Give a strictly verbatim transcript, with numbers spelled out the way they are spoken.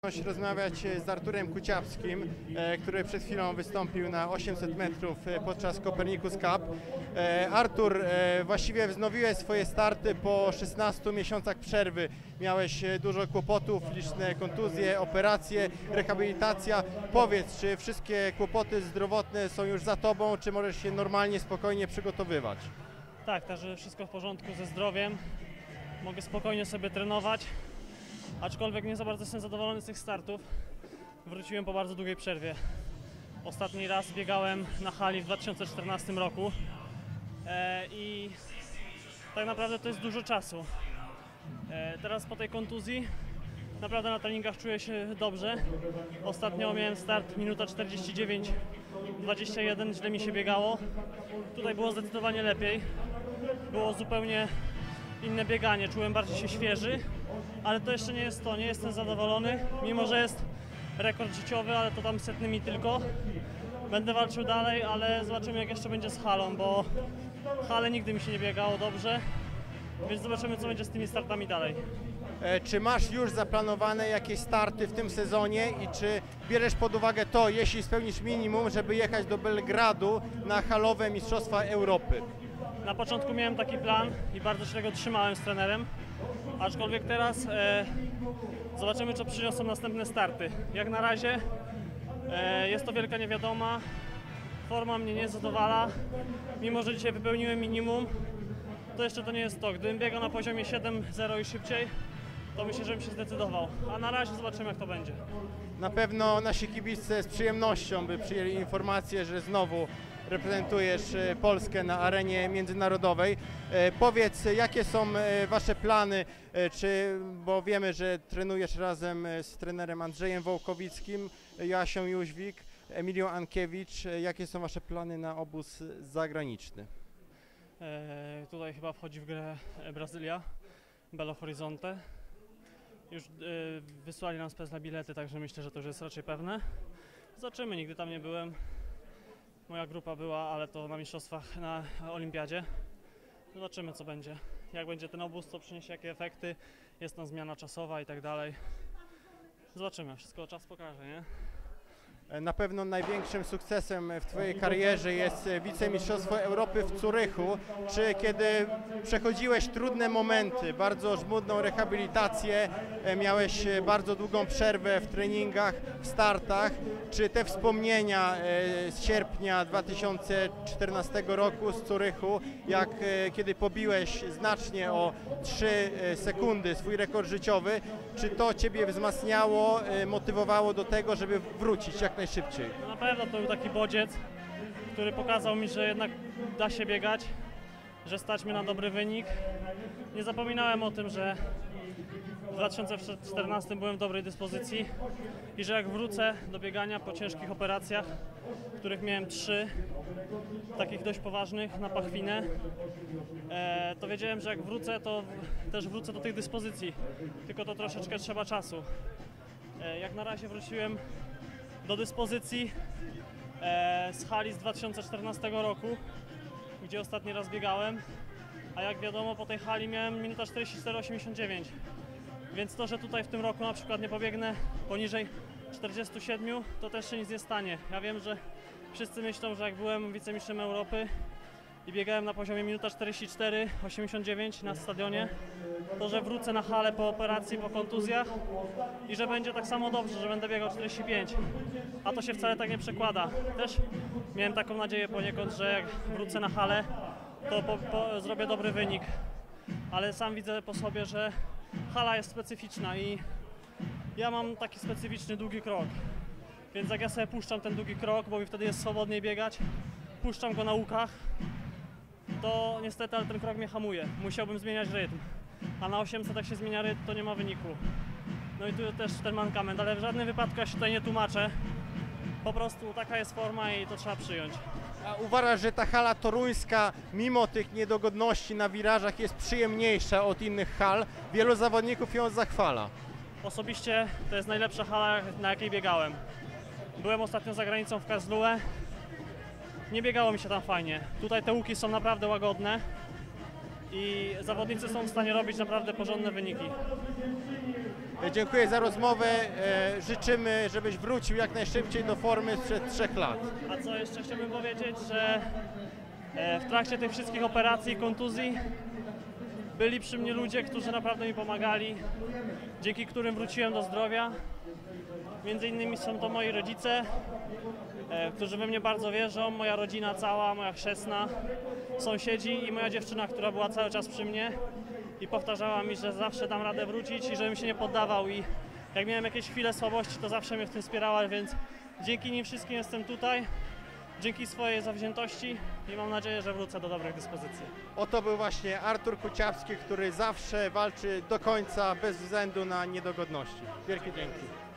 przyjemność rozmawiać z Arturem Kuciapskim, który przed chwilą wystąpił na osiemset metrów podczas Copernicus Cup. Artur, właściwie wznowiłeś swoje starty po szesnastu miesiącach przerwy. Miałeś dużo kłopotów, liczne kontuzje, operacje, rehabilitacja. Powiedz, czy wszystkie kłopoty zdrowotne są już za tobą, czy możesz się normalnie, spokojnie przygotowywać? Tak, także wszystko w porządku ze zdrowiem. Mogę spokojnie sobie trenować, aczkolwiek nie za bardzo jestem zadowolony z tych startów. Wróciłem po bardzo długiej przerwie. Ostatni raz biegałem na hali w dwa tysiące czternastym roku e, i tak naprawdę to jest dużo czasu. E, teraz po tej kontuzji naprawdę na treningach czuję się dobrze. Ostatnio miałem start minuta czterdzieści dziewięć dwadzieścia jeden, źle mi się biegało. Tutaj było zdecydowanie lepiej. Było zupełnie inne bieganie, czułem bardziej się świeży, ale to jeszcze nie jest to, nie jestem zadowolony, mimo że jest rekord życiowy, ale to tam setnymi tylko. Będę walczył dalej, ale zobaczymy, jak jeszcze będzie z halą, bo hale nigdy mi się nie biegało dobrze, więc zobaczymy, co będzie z tymi startami dalej. E, czy masz już zaplanowane jakieś starty w tym sezonie i czy bierzesz pod uwagę to, jeśli spełnisz minimum, żeby jechać do Belgradu na halowe Mistrzostwa Europy? Na początku miałem taki plan i bardzo się tego trzymałem z trenerem, aczkolwiek teraz e, zobaczymy, co przyniosą następne starty. Jak na razie e, jest to wielka niewiadoma, forma mnie nie zadowala, mimo że dzisiaj wypełniłem minimum, to jeszcze to nie jest to. Gdybym biegał na poziomie siedem zero i szybciej, to myślę, że bym się zdecydował, a na razie zobaczymy, jak to będzie. Na pewno nasi kibice z przyjemnością by przyjęli informację, że znowu reprezentujesz Polskę na arenie międzynarodowej. E, powiedz, jakie są wasze plany, e, czy, bo wiemy, że trenujesz razem z trenerem Andrzejem Wołkowickim, Joasią Jóźwik, Emilią Ankiewicz. Jakie są wasze plany na obóz zagraniczny? E, tutaj chyba wchodzi w grę Brazylia, Belo Horizonte. Już e, wysłali nam spec na bilety, także myślę, że to już jest raczej pewne. Zobaczymy, nigdy tam nie byłem. Moja grupa była, ale to na mistrzostwach, na olimpiadzie. Zobaczymy, co będzie. Jak będzie ten obóz, co przyniesie, jakie efekty. Jest tam zmiana czasowa i tak dalej. Zobaczymy, wszystko czas pokaże, nie? Na pewno największym sukcesem w twojej karierze jest wicemistrzostwo Europy w Zurychu. Czy kiedy przechodziłeś trudne momenty, bardzo żmudną rehabilitację, miałeś bardzo długą przerwę w treningach, w startach, czy te wspomnienia z sierpnia dwa tysiące czternastego roku z Zurychu, jak kiedy pobiłeś znacznie o trzy sekundy swój rekord życiowy, czy to ciebie wzmacniało, motywowało do tego, żeby wrócić jak najszybciej? No na pewno to był taki bodziec, który pokazał mi, że jednak da się biegać, że stać mnie na dobry wynik. Nie zapominałem o tym, że w dwa tysiące czternastym byłem w dobrej dyspozycji i że jak wrócę do biegania po ciężkich operacjach, których miałem trzy, takich dość poważnych na pachwinę, e, to wiedziałem, że jak wrócę, to też wrócę do tych dyspozycji, tylko to troszeczkę trzeba czasu. E, jak na razie wróciłem do dyspozycji e, z hali z dwa tysiące czternastego roku, gdzie ostatni raz biegałem, a jak wiadomo, po tej hali miałem minuta czterdzieści cztery osiemdziesiąt dziewięć, więc to, że tutaj w tym roku na przykład nie pobiegnę poniżej czterdziestu siedmiu, to też się nic nie stanie. Ja wiem, że wszyscy myślą, że jak byłem wicemistrzem Europy i biegałem na poziomie minuta czterdzieści cztery osiemdziesiąt dziewięć na stadionie, to że wrócę na halę po operacji, po kontuzjach i że będzie tak samo dobrze, że będę biegał czterdzieści pięć, a to się wcale tak nie przekłada. Też miałem taką nadzieję poniekąd, że jak wrócę na halę, to po, po, zrobię dobry wynik, ale sam widzę po sobie, że hala jest specyficzna i ja mam taki specyficzny długi krok, więc jak ja sobie puszczam ten długi krok, bo mi wtedy jest swobodniej biegać, puszczam go na łukach, to niestety, ale ten krok mnie hamuje. Musiałbym zmieniać rytm, a na osiemset jak się zmienia rytm, to nie ma wyniku. No i tu też ten mankament, ale w żadnym wypadku ja się tutaj nie tłumaczę. Po prostu taka jest forma i to trzeba przyjąć. A uważasz, że ta hala toruńska, mimo tych niedogodności na wirażach, jest przyjemniejsza od innych hal? Wielu zawodników ją zachwala. Osobiście to jest najlepsza hala, na jakiej biegałem. Byłem ostatnio za granicą w Karlsruhe. Nie biegało mi się tam fajnie. Tutaj te łuki są naprawdę łagodne i zawodnicy są w stanie robić naprawdę porządne wyniki. E, Dziękuję za rozmowę. E, Życzymy, żebyś wrócił jak najszybciej do formy sprzed trzech lat. A co jeszcze chciałbym powiedzieć, że e, w trakcie tych wszystkich operacji, kontuzji byli przy mnie ludzie, którzy naprawdę mi pomagali, dzięki którym wróciłem do zdrowia. Między innymi są to moi rodzice, e, którzy we mnie bardzo wierzą, moja rodzina cała, moja chrzestna, sąsiedzi i moja dziewczyna, która była cały czas przy mnie i powtarzała mi, że zawsze dam radę wrócić i żebym się nie poddawał, i jak miałem jakieś chwile słabości, to zawsze mnie w tym wspierała, więc dzięki nim wszystkim jestem tutaj, dzięki swojej zawziętości i mam nadzieję, że wrócę do dobrych dyspozycji. Oto był właśnie Artur Kuciapski, który zawsze walczy do końca bez względu na niedogodności. Wielkie dzięki.